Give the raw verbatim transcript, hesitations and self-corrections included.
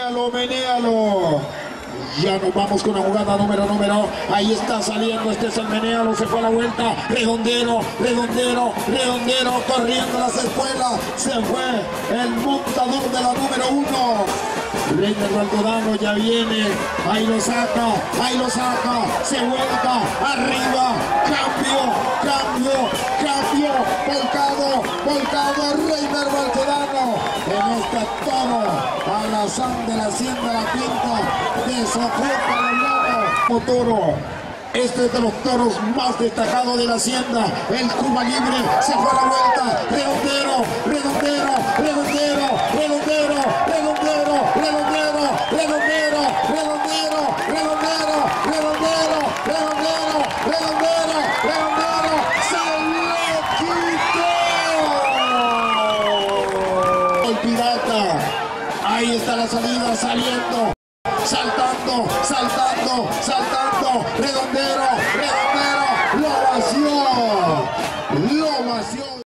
Menéalo, menéalo. Ya nos vamos con la jugada número número. Ahí está saliendo, este es el menéalo, se fue a la vuelta. Redondero, redondero, redondero, corriendo las espuelas. Se fue el montador de la número uno. Reiner Baltodano ya viene. Ahí lo saca, ahí lo saca. Se vuelta, arriba. Cambio, cambio, cambio. Volcado, volcado. Reiner Baltodano. En este toro, alazán de la hacienda La Pinta. Desocupa los lados. Toro. Este es de los toros más destacados de la hacienda. El Cuba Libre se fue a la vuelta. Redondero, redondero, redondero, redondero, redondero, redondero, redondero, redondero, redondero, redondero, redondero, redondero, redondero. ¡Se le quitó! El pirata. Ahí está la salida, saliendo. Saltando, saltando, saltando, redondero, redondero, lo vació, lo vació.